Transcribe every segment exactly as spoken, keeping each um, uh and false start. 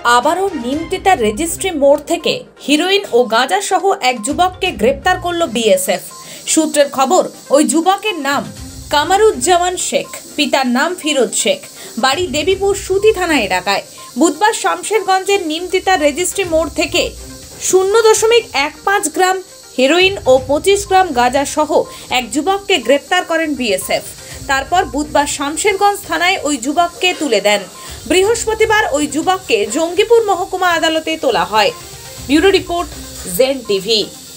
আবারও নিমতিতার রেজিস্ট্রি মোড় থেকে হিরোইন ও গাঁজা সহ এক যুবককে গ্রেপ্তার করল বিএসএফ। সূত্রের খবর, ওই যুবকের নাম কামারুজ্জামান শেখ, পিতার নাম ফিরোজ শেখ, বাড়ি দেবীপুর সুতি থানা এলাকায়। বুধবার শামশেরগঞ্জের নিমতিতার রেজিস্ট্রি মোড় থেকে শূন্য দশমিক এক পাঁচ গ্রাম হেরোইন ও পঁচিশ গ্রাম গাঁজা সহ এক যুবককে গ্রেপ্তার করেন বিএসএফ। তারপর বুধবার শামশেরগঞ্জ থানায় ওই যুবককে তুলে দেন। বৃহস্পতিবার ওই যুবককে জঙ্গিপুর মহকুমা আদালতে তোলা হয়। Bureau report, Zen TV.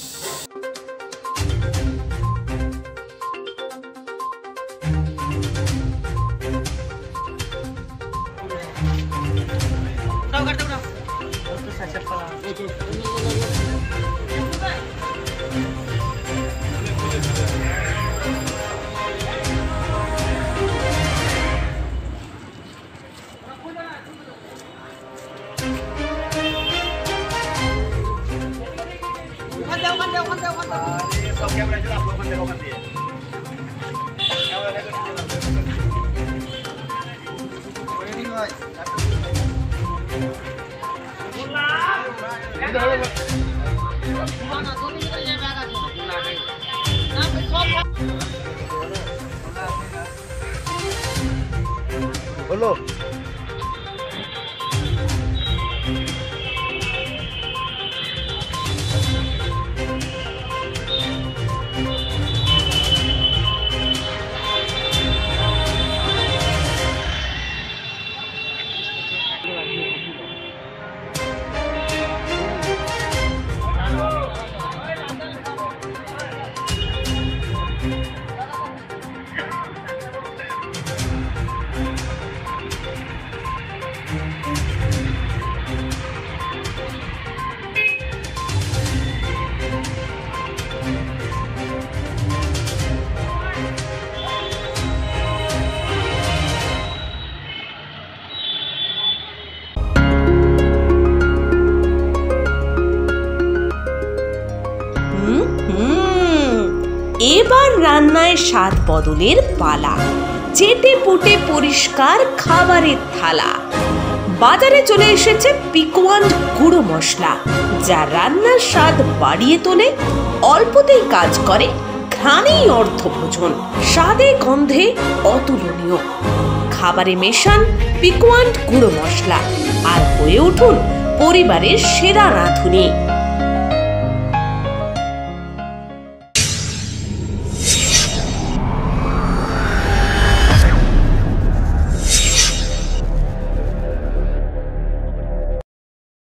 হলো এবার রান্নায় স্বাদ বদলের পালা, চেটে পুটে পরিষ্কার খাবারের থালা। বাজারে চলে এসেছে পিকওয়ান্ড গুঁড়ো মশলা, যা রান্নার স্বাদ বাড়িয়ে তোলে, অল্পতেই কাজ করে, ঘ্রাণেই অর্থভোজন, স্বাদে গন্ধে অতুলনীয়। খাবারে মেশান পিকওয়ান্ড গুঁড়ো মশলা আর হয়ে উঠুন পরিবারের সেরা রাঁধুনি।